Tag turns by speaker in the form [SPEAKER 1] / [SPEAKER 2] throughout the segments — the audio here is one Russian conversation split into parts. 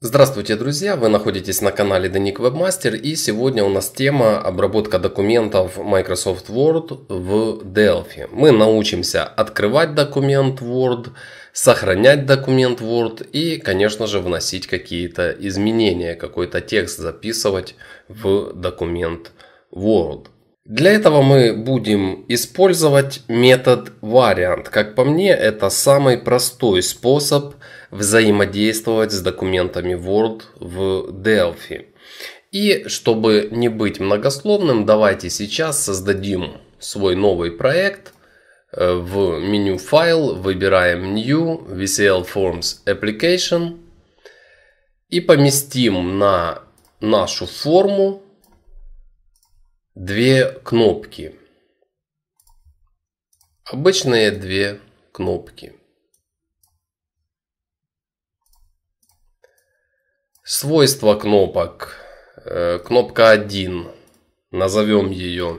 [SPEAKER 1] Здравствуйте, друзья! Вы находитесь на канале Даник Webmaster, и сегодня у нас тема обработка документов Microsoft Word в Delphi. Мы научимся открывать документ Word, сохранять документ Word и, конечно же, вносить какие-то изменения, какой-то текст записывать в документ Word. Для этого мы будем использовать метод Variant. Как по мне, это самый простой способ взаимодействовать с документами Word в Delphi. И чтобы не быть многословным, давайте сейчас создадим свой новый проект. В меню Файл выбираем New VCL Forms Application и поместим на нашу форму две кнопки. Обычные две кнопки. Свойства кнопок. Кнопка 1. Назовем ее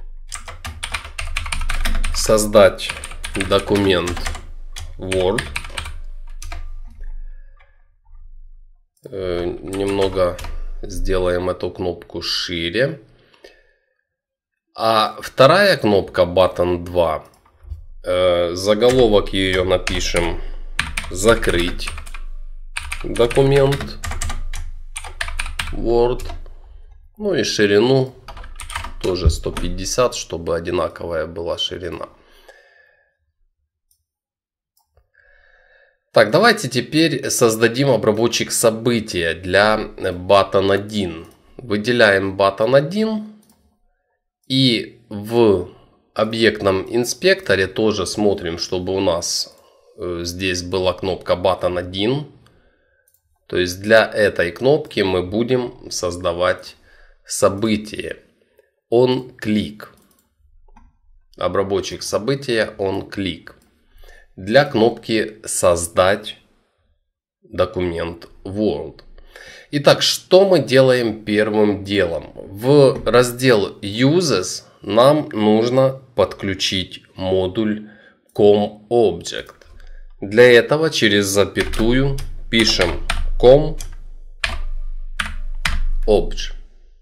[SPEAKER 1] «Создать документ Word». Немного сделаем эту кнопку шире. А вторая кнопка Button 2. Заголовок ее напишем «Закрыть документ Word». Ну и ширину тоже 150, чтобы одинаковая была ширина. Так, давайте теперь создадим обработчик события для Button 1. Выделяем Button 1. И в объектном инспекторе тоже смотрим, чтобы у нас здесь была кнопка Button 1. То есть для этой кнопки мы будем создавать событие onClick. Обработчик события onClick. Для кнопки «Создать документ Word». Итак, что мы делаем первым делом? В раздел Uses нам нужно подключить модуль COM-Object. Для этого через запятую пишем COM-Object.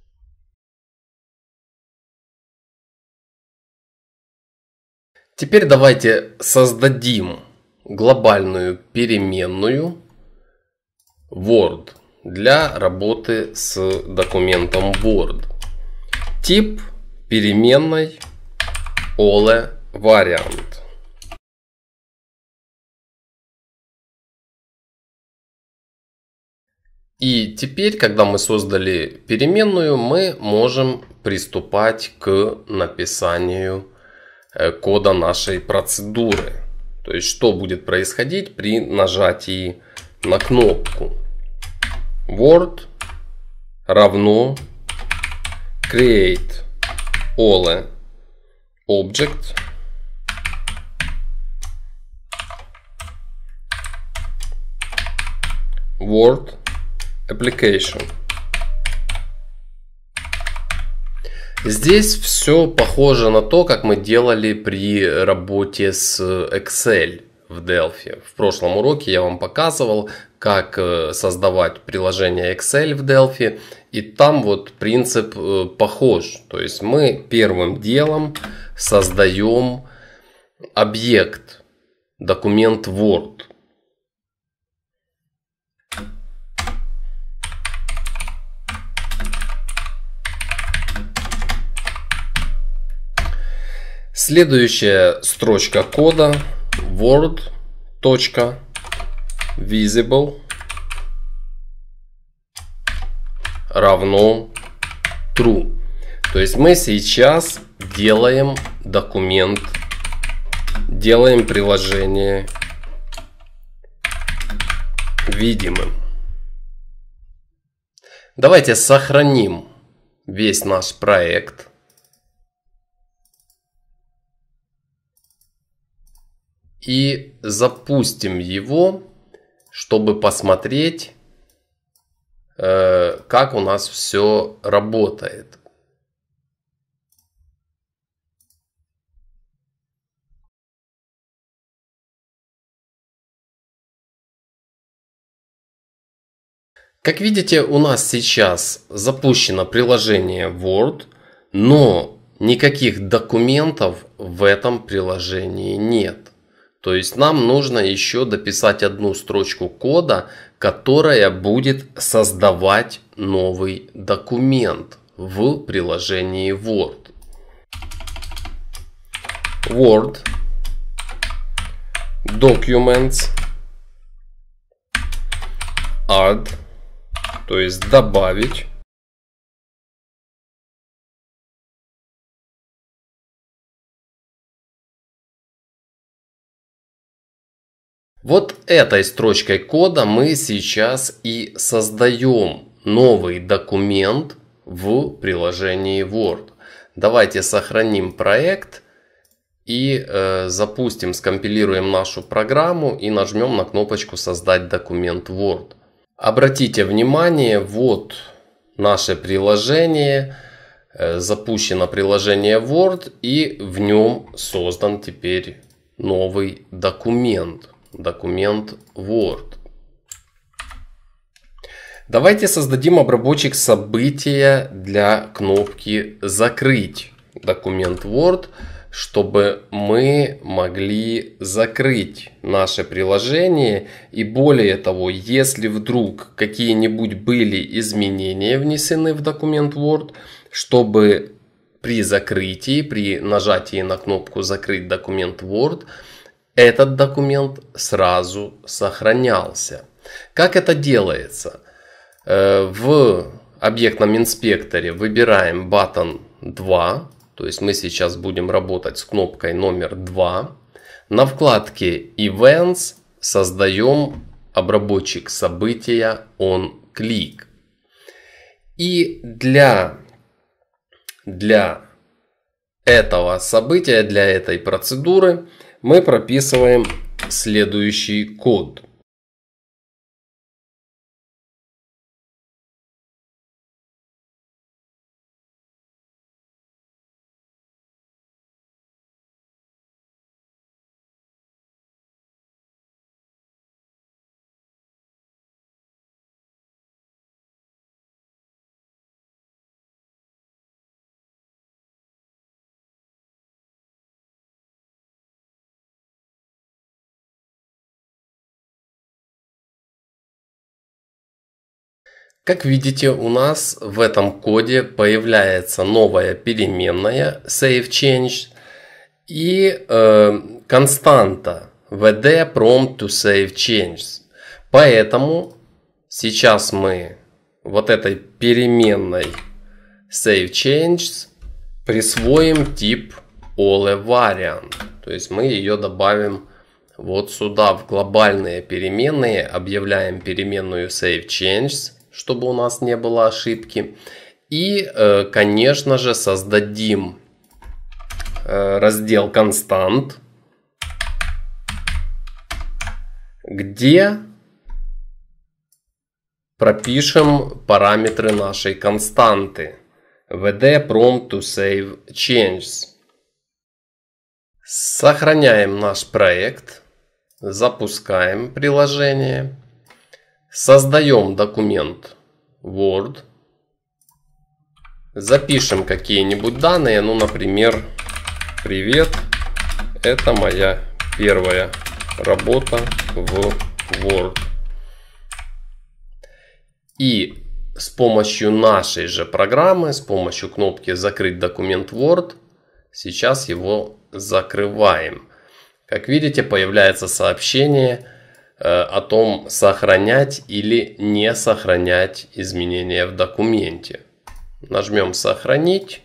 [SPEAKER 1] Теперь давайте создадим глобальную переменную Word для работы с документом Word. Тип переменной Ole Variant. И теперь, когда мы создали переменную, мы можем приступать к написанию кода нашей процедуры. То есть, что будет происходить при нажатии на кнопку. Word равно create Ole Object Word Application. Здесь все похоже на то, как мы делали при работе с Excel в Delphi. В прошлом уроке я вам показывал, как создавать приложение Excel в Delphi. И там вот принцип похож. То есть мы первым делом создаем объект, документ Word. Следующая строчка кода word.visible равно true. То есть мы сейчас делаем документ, делаем приложение видимым. Давайте сохраним весь наш проект. И запустим его, чтобы посмотреть, как у нас все работает. Как видите, у нас сейчас запущено приложение Word, но никаких документов в этом приложении нет. То есть нам нужно еще дописать одну строчку кода, которая будет создавать новый документ в приложении Word. Word, Documents, Add, то есть добавить. Вот этой строчкой кода мы сейчас и создаем новый документ в приложении Word. Давайте сохраним проект и запустим, скомпилируем нашу программу и нажмем на кнопочку «Создать документ Word». Обратите внимание, вот наше приложение. Запущено приложение Word, и в нем создан теперь новый документ. Документ Word. Давайте создадим обработчик события для кнопки «Закрыть документ Word», чтобы мы могли закрыть наше приложение. И более того, если вдруг какие-нибудь были изменения внесены в документ Word, чтобы при закрытии, при нажатии на кнопку «Закрыть документ Word», этот документ сразу сохранялся. Как это делается? В объектном инспекторе выбираем button 2. То есть мы сейчас будем работать с кнопкой номер 2. На вкладке Events создаем обработчик события onClick. И для этого события, для этой процедуры мы прописываем следующий код. Как видите, у нас в этом коде появляется новая переменная SaveChange и константа vd prompt to save changes. Поэтому сейчас мы вот этой переменной SaveChanges присвоим тип allEvariant. То есть мы ее добавим вот сюда в глобальные переменные, объявляем переменную SaveChanges, чтобы у нас не было ошибки. И, конечно же, создадим раздел констант, где пропишем параметры нашей константы vd prompt to save changes. Сохраняем наш проект, запускаем приложение. Создаем документ Word. Запишем какие-нибудь данные. Ну, например, привет. Это моя первая работа в Word. И с помощью нашей же программы, с помощью кнопки «Закрыть документ Word», сейчас его закрываем. Как видите, появляется сообщение о том, сохранять или не сохранять изменения в документе. Нажмем «Сохранить».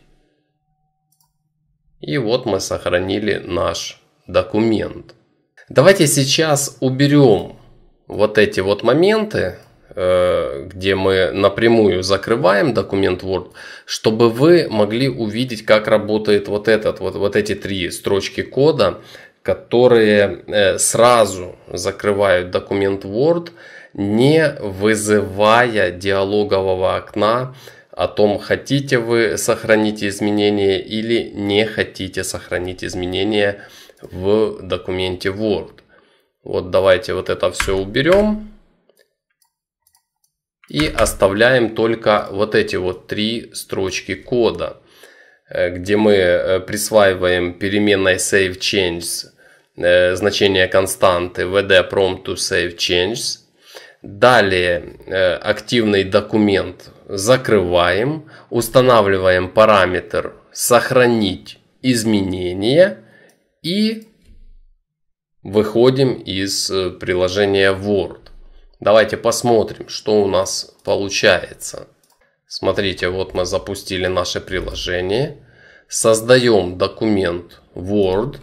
[SPEAKER 1] И вот мы сохранили наш документ. Давайте сейчас уберем вот эти вот моменты, где мы напрямую закрываем документ Word, чтобы вы могли увидеть, как работает вот эти три строчки кода, которые сразу закрывают документ Word, не вызывая диалогового окна о том, хотите вы сохранить изменения или не хотите сохранить изменения в документе Word. Вот давайте вот это все уберем. И оставляем только вот эти вот 3 строчки кода, где мы присваиваем переменной saveChanges значение константы vd prompt to save changes. Далее активный документ закрываем, устанавливаем параметр сохранить изменения и выходим из приложения Word. Давайте посмотрим, что у нас получается. Смотрите, вот мы запустили наше приложение. Создаем документ Word.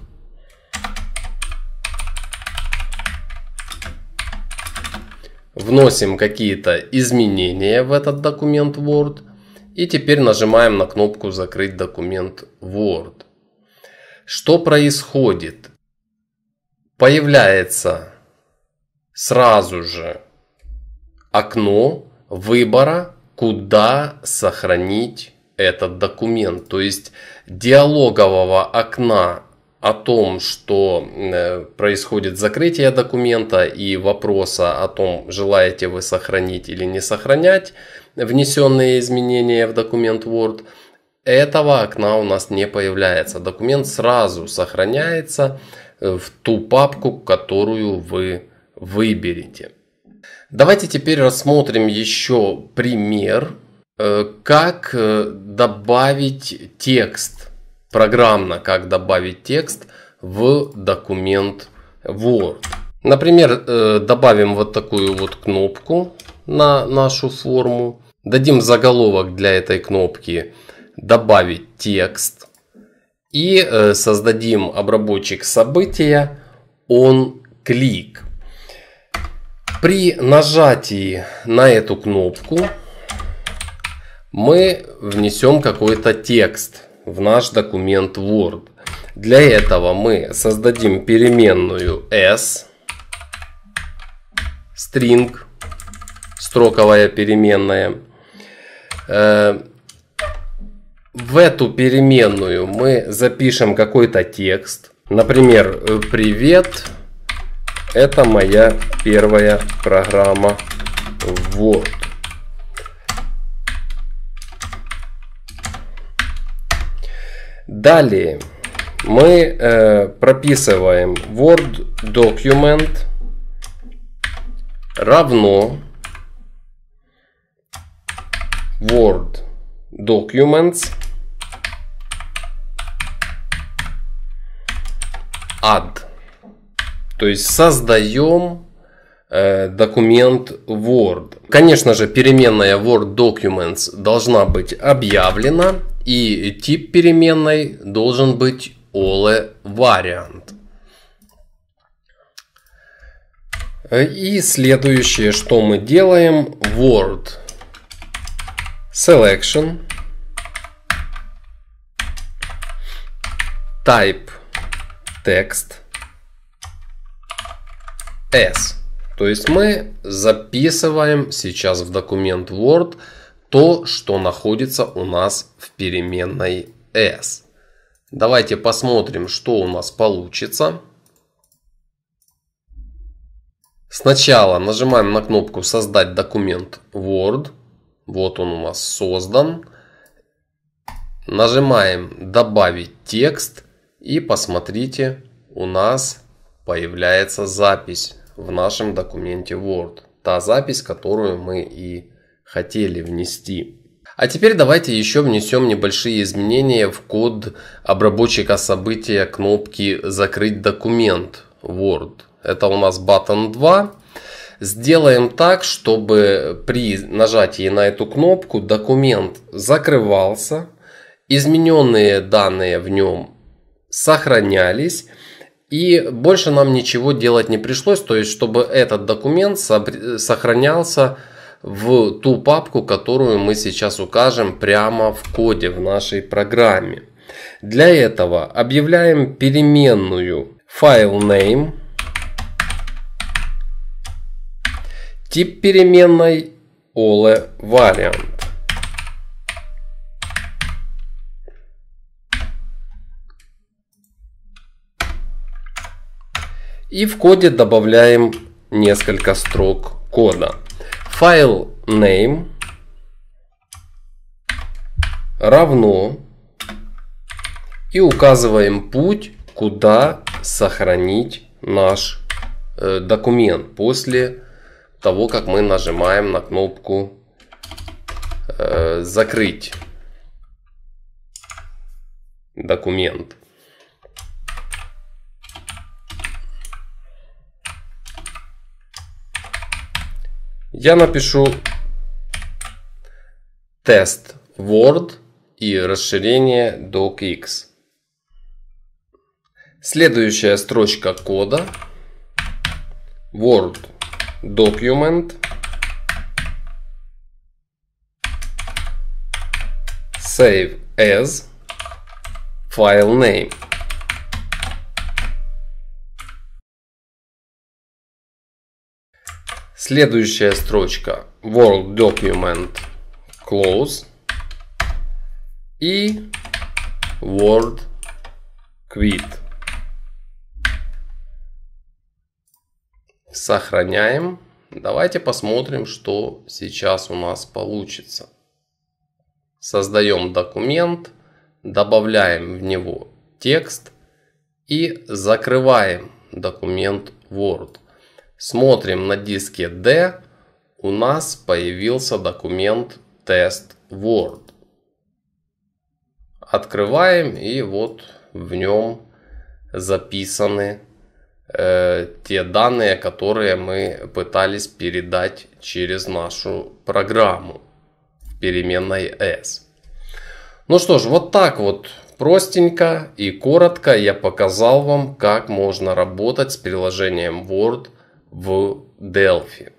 [SPEAKER 1] Вносим какие-то изменения в этот документ Word. И теперь нажимаем на кнопку «Закрыть документ Word». Что происходит? Появляется сразу же окно выбора, куда сохранить этот документ. То есть диалогового окна о том, что происходит закрытие документа, и вопроса о том, желаете вы сохранить или не сохранять внесенные изменения в документ Word, этого окна у нас не появляется. Документ сразу сохраняется в ту папку, которую вы выберете. Давайте теперь рассмотрим еще пример, как добавить текст, программно как добавить текст в документ Word. Например, добавим вот такую вот кнопку на нашу форму. Дадим заголовок для этой кнопки «Добавить текст». И создадим обработчик события onClick. При нажатии на эту кнопку мы внесем какой-то текст в наш документ Word. Для этого мы создадим переменную s, string, строковая переменная. В эту переменную мы запишем какой-то текст. Например, «Привет, это моя первая программа в Word». Далее мы прописываем Word Document равно Word Documents add. То есть создаем документ Word. Конечно же, переменная Word Documents должна быть объявлена, и тип переменной должен быть all variant. И следующее, что мы делаем, Word Selection, Type Text S. То есть мы записываем сейчас в документ Word то, что находится у нас в переменной S. Давайте посмотрим, что у нас получится. Сначала нажимаем на кнопку «Создать документ Word». Вот он у нас создан. Нажимаем «Добавить текст». И посмотрите, у нас появляется запись в нашем документе Word. Та запись, которую мы и хотели внести. А теперь давайте еще внесем небольшие изменения в код обработчика события кнопки «Закрыть документ Word». Это у нас button 2. Сделаем так, чтобы при нажатии на эту кнопку документ закрывался, измененные данные в нем сохранялись, и больше нам ничего делать не пришлось. То есть, чтобы этот документ сохранялся в ту папку, которую мы сейчас укажем прямо в коде в нашей программе. Для этого объявляем переменную FileName. Тип переменной all variant. И в коде добавляем несколько строк кода. File name равно и указываем путь, куда сохранить наш документ после того, как мы нажимаем на кнопку «Закрыть документ». Я напишу тест Word и расширение docx. Следующая строчка кода Word Document Save as File Name. Следующая строчка Word Document Close и Word Quit. Сохраняем. Давайте посмотрим, что сейчас у нас получится. Создаем документ, добавляем в него текст и закрываем документ Word. Смотрим на диске D. У нас появился документ тест Word. Открываем, и вот в нем записаны те данные, которые мы пытались передать через нашу программу в переменной s. Ну что ж, вот так вот простенько и коротко я показал вам, как можно работать с приложением Word в Delphi.